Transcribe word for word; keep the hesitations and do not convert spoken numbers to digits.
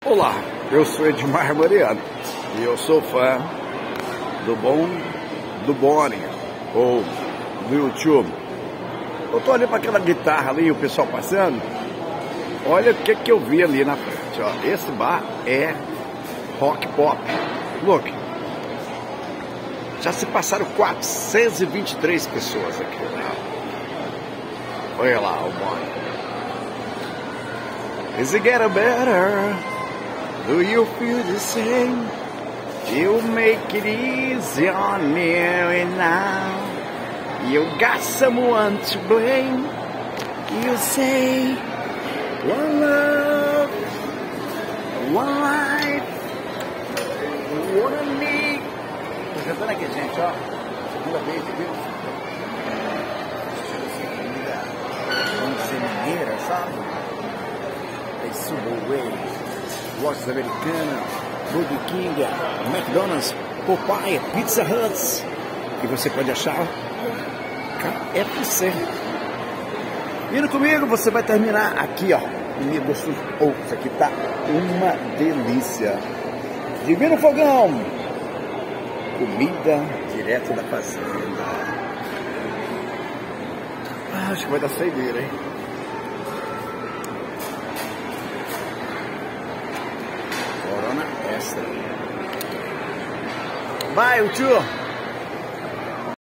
Olá, eu sou Edmar Mariano e eu sou fã do bom do Boni ou do YouTube. Eu tô olhando para aquela guitarra ali, o pessoal passando. Olha o que que eu vi ali na frente, ó. Esse bar é rock pop. Look, já se passaram quatrocentas e vinte e três pessoas aqui, né? Olha lá o Boni. Is it getting better? Do you feel the same? You make it easy on me and now. You got someone to blame. You say one love, one life, one me. Tô cantando aqui, gente, ó. Segunda vez, viu? Comida, vamos ser mineira, sabe? Tem Subway, lojas americanas, Burger King, McDonald's, Popeye, Pizza Hut. E você pode achar K F C. Indo comigo, você vai terminar aqui, ó. Comigo gostoso. Oh, isso aqui tá uma delícia. Divino fogão. Comida direto da fazenda. Ah, acho que vai dar saideira, hein? Corona extra. Vai, o tio.